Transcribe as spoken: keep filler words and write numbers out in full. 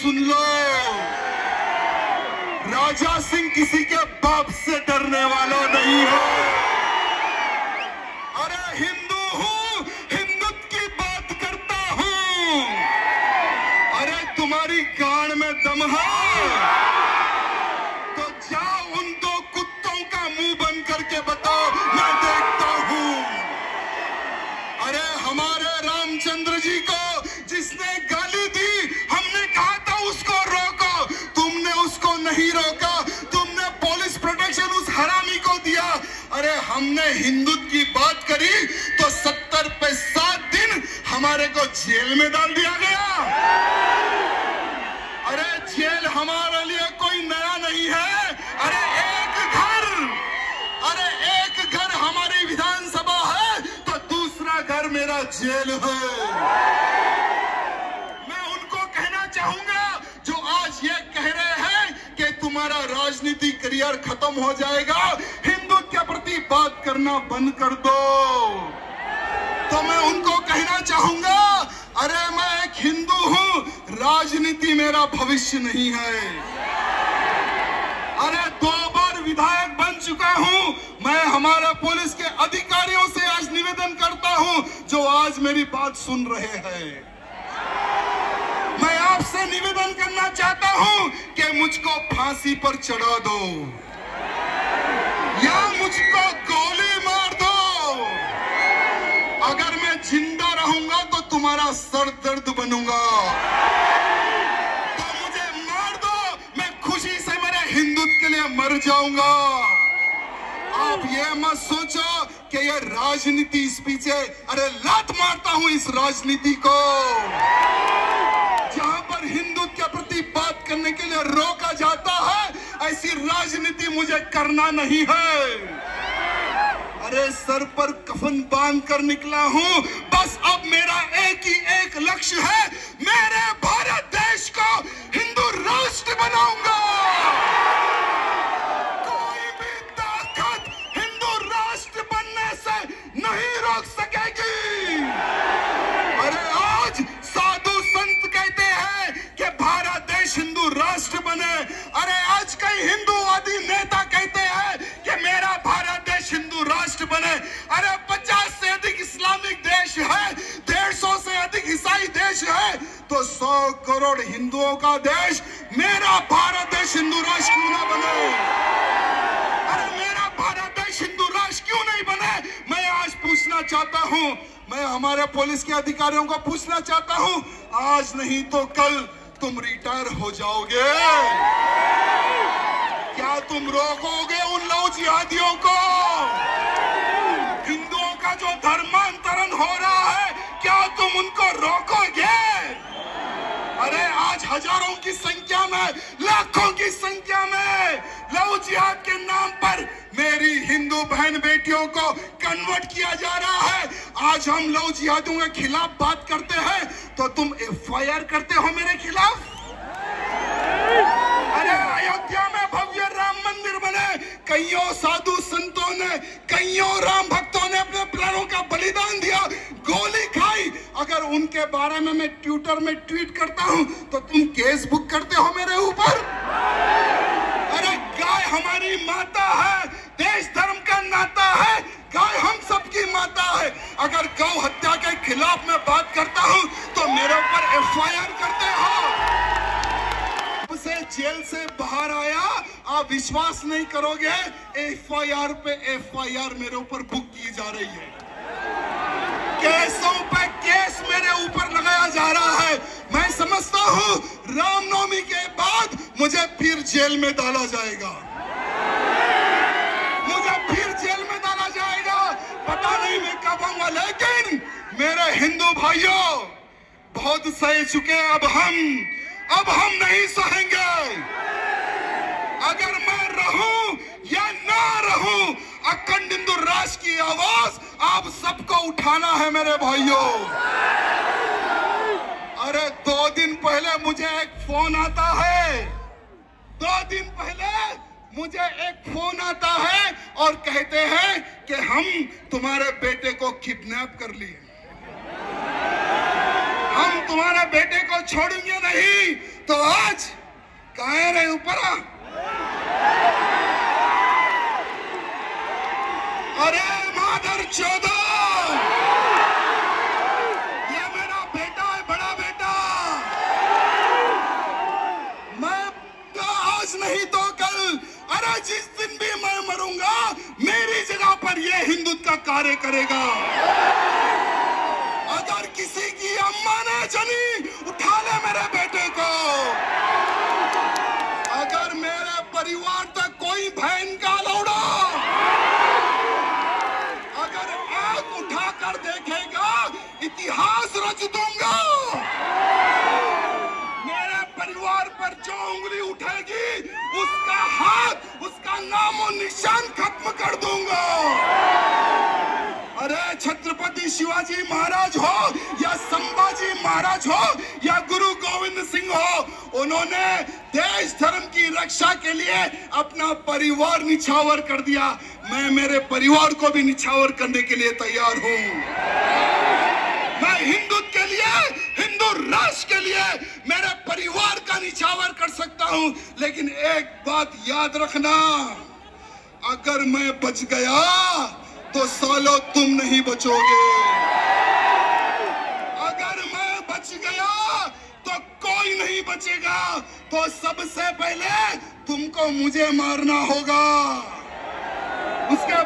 सुन लो, राजा सिंह किसी के बाप से डरने वाला नहीं है। अरे हिंदू हूं, हिंदुत्व की बात करता हूं। अरे तुम्हारी गांड में दम है तो जाओ उन दो कुत्तों का मुंह बंद करके बताओ, मैं देखता हूं। अरे हमारे रामचंद्र जी को जिसने गाली दी, हमने कहा था उसको रोको, तुमने उसको नहीं रोका, तुमने पुलिस प्रोटेक्शन उस हरामी को दिया। अरे हमने हिंदुत्व की बात करी तो सत्तर पे सात दिन हमारे को जेल में डाल दिया गया। अरे जेल हमारे लिए कोई नया नहीं है। अरे एक घर, अरे एक घर हमारी विधानसभा है तो दूसरा घर मेरा जेल है। मैं उनको कहना चाहूंगा जो आज ये कह रहे हैं कि तुम्हारा राजनीतिक करियर खत्म हो जाएगा, हिंदुत्व के प्रति बात करना बंद कर दो। तो मैं उनको कहना चाहूंगा, अरे मैं एक हिंदू हूं, राजनीति मेरा भविष्य नहीं है। अरे दो बार विधायक बन चुका हूं। मैं हमारे पुलिस के अधिकारियों से आज निवेदन करता हूं जो आज मेरी बात सुन रहे हैं। मैं आपसे निवेदन करना चाहता हूं कि मुझको फांसी पर चढ़ा दो या मुझको गोली मार दो। अगर मैं जिंदा रहूंगा तो तुम्हारा सर दर्द बनूंगा। तो मुझे मार दो, मैं खुशी से मेरे हिंदुत्व के लिए मर जाऊंगा। आप ये मत सोचो कि ये राजनीति इस पीछे, अरे लात मारता हूं इस राजनीति को। जहां पर हिंदुत्व के प्रति बात करने के लिए रोका जाता है, ऐसी राजनीति मुझे करना नहीं है। अरे सर पर कफन बांध कर निकला हूं, बस अब मेरा एक ही एक लक्ष्य है, मेरे भारत देश को हिंदू राष्ट्र बनाऊंगा। कोई भी ताकत हिंदू राष्ट्र बनने से नहीं रोक सकेगी। अरे आज साधु संत कहते हैं कि भारत देश हिंदू राष्ट्र बने। अरे आज कई हिंदूवादी नेता कहते हैं कि मेरा भारत देश हिंदू राष्ट्र बने। अरे पचास से अधिक इस्लामिक देश है, डेढ़ सौ से अधिक ईसाई देश है, तो सौ करोड़ हिंदुओं का देश, मेरा भारत देश हिंदू राष्ट्र क्यों ना बने? अरे मेरा भारत देश हिंदू राष्ट्र क्यों नहीं बने? मैं आज पूछना चाहता हूं, मैं हमारे पुलिस के अधिकारियों को पूछना चाहता हूं, आज नहीं तो कल तुम रिटायर हो जाओगे। क्या तुम रोकोगे उन लव जिहादियों को? हिंदुओं का जो धर्मांतरण हो रहा है, क्या तुम उनको रोकोगे? अरे आज हजारों की संख्या में, लाखों की संख्या में लव जिहाद के नाम पर मेरी हिंदू बहन बेटियों को कन्वर्ट किया जा रहा है। आज हम लव जिहादियों के खिलाफ बात करते हैं तो तुम एफ आई आर करते हो मेरे खिलाफ। अरे अयोध्या में भव्य राम मंदिर बने, कईयों साधु संतों ने, कईयों राम भक्तों ने अपने प्राणों का बलिदान दिया, गोली खाई। अगर उनके बारे में मैं ट्विटर में ट्वीट करता हूं तो तुम केस बुक करते हो मेरे ऊपर। अरे गाय हमारी माता है, देश धर्म का नाता है, गाय हम सबकी माता है। अगर गौ हत्या के खिलाफ मैं बात करता हूं तो मेरे ऊपर एफ आई आर करते हो। से जेल से बाहर आया, आप विश्वास नहीं करोगे, एफ आई आर पे एफ आई आर मेरे ऊपर बुक की जा रही है। केसों पे केस मेरे ऊपर लगाया जा रहा है। मैं समझता हूं रामनवमी के बाद मुझे फिर जेल में डाला जाएगा, मुझे फिर जेल में डाला जाएगा। पता नहीं मैं कब आऊंगा, लेकिन मेरे हिंदू भाइयों बहुत सह चुके, अब हम अब हम नहीं सहेंगे। अगर मैं रहूं या ना रहूं, अखंड हिंदू राष्ट्र की आवाज आप सबको उठाना है मेरे भाइयों। अरे दो दिन पहले मुझे एक फोन आता है, दो दिन पहले मुझे एक फोन आता है और कहते हैं कि हम तुम्हारे बेटे को किडनैप कर लिए। हम तुम्हारे बेटे को छोड़ेंगे नहीं। तो आज कहाँ रहे ऊपर? अरे मादर चौदह, ये मेरा बेटा है, बड़ा बेटा। मैं आज नहीं तो कल, अरे जिस दिन भी मैं मरूंगा मेरी जगह पर ये हिंदुत्व का कार्य करेगा। अगर किसी की अम्मा ने जनी, उठा ले मेरे बेटे को। अगर मेरे परिवार तक कोई बहन का लौड़ा अगर आंख उठाकर देखेगा, इतिहास रच दूंगा। मेरे परिवार पर जो उंगली उठेगी, उसका हाथ, उसका नामो निशान खत्म कर दूंगा। अरे छत्रपति शिवाजी महाराज हो या संभाजी महाराज हो या गुरु गोविंद सिंह हो, उन्होंने देश धर्म की रक्षा के लिए अपना परिवार निछावर कर दिया। मैं मेरे परिवार को भी निछावर करने के लिए तैयार हूं। मैं हिंदुत्व के लिए, हिंदू राष्ट्र के लिए मेरे परिवार का निछावर कर सकता हूं। लेकिन एक बात याद रखना, अगर मैं बच गया तो सालों तुम नहीं बचोगे। अगर मैं बच गया तो कोई नहीं बचेगा। तो सबसे पहले तुमको मुझे मारना होगा, उसके